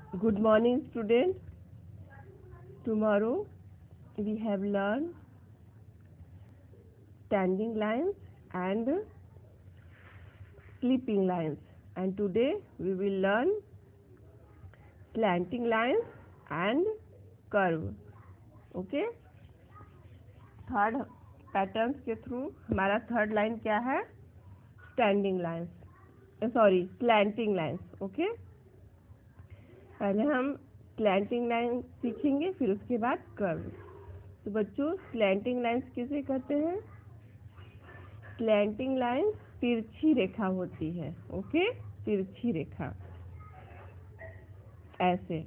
Good morning, students. Tomorrow we have learned standing lines and sleeping lines, and today we will learn slanting lines and curve. Okay? Third patterns के through हमारा third line क्या है? Standing lines, sorry slanting lines. Okay, पहले हम slanting line सीखेंगे, फिर उसके बाद कर्व. तो बच्चों, स्लैंटिंग लाइंस किसे कहते हैं? स्लैंटिंग लाइंस तिरछी रेखा होती है. ओके, तिरछी रेखा ऐसे.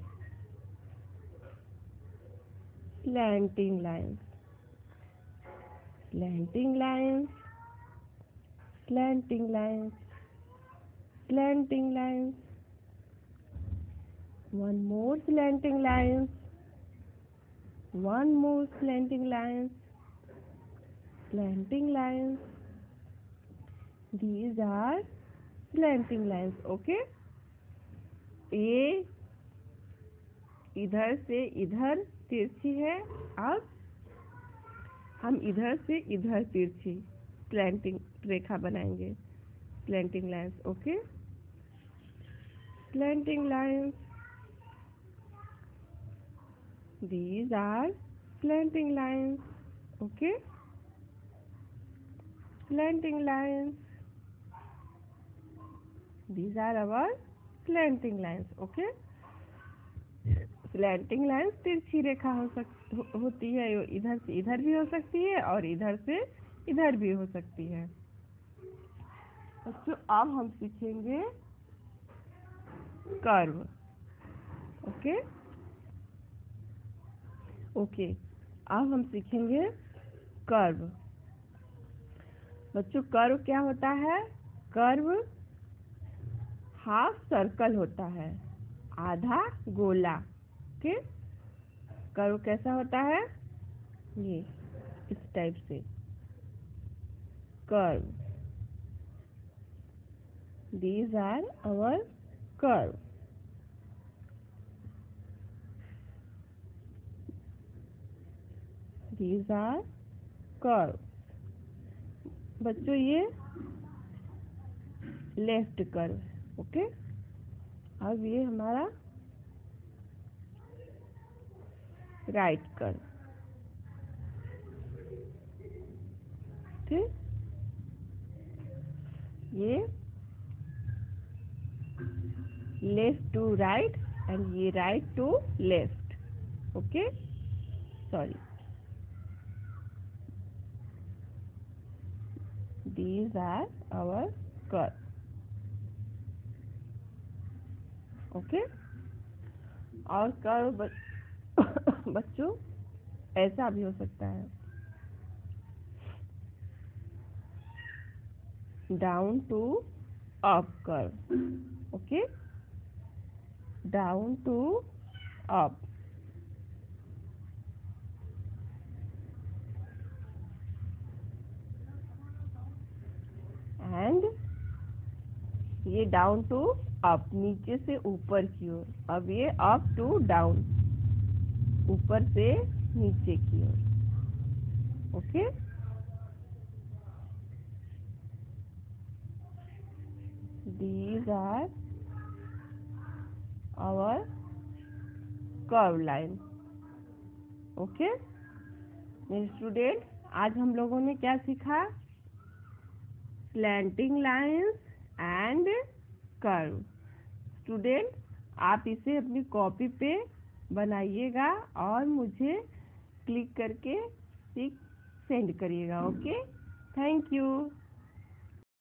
Slanting lines, slanting lines, slanting lines, slanting lines. One more slanting lines, one more slanting lines, slanting lines. These are slanting lines. Okay? ये इधर से इधर तिरछी है. अब हम इधर से इधर तिरछी स्लैंटिंग रेखा बनाएंगे. Slanting lines. Okay, slanting lines. These are slanting lines. Okay, slanting lines. These are our slanting lines. Okay, slanting lines तिरछी रेखा होती है. इधर से इधर भी हो सकती है और इधर से इधर भी हो सकती है. बच्चों, अब हम सीखेंगे कर्व. ओके ओके, अब हम सीखेंगे कर्व. बच्चों, कर्व क्या होता है? कर्व हाफ सर्कल होता है, आधा गोला. ओके, कर्व कैसा होता है? ये इस टाइप से curve. These are our curve. These are curve. बच्चों, ये लेफ्ट कर्व. ओके, अब ये हमारा राइट कर्व. ठीक, ये लेफ्ट टू राइट एंड ये right to left. Okay, sorry. These are our curve. Okay, और कर्व बच्चों ऐसा भी हो सकता है. Down to up curve. Okay, down to up. And ये डाउन टू अप, नीचे से ऊपर की ओर. अब ये अप टू डाउन, ऊपर से नीचे की ओर. Okay, these are our curve line. Okay, मेरे स्टूडेंट, आज हम लोगों ने क्या सीखा? Slanting lines and curve. Student, आप इसे अपनी कॉपी पे बनाइएगा और मुझे क्लिक करके पिक सेंड करिएगा. Okay, thank you.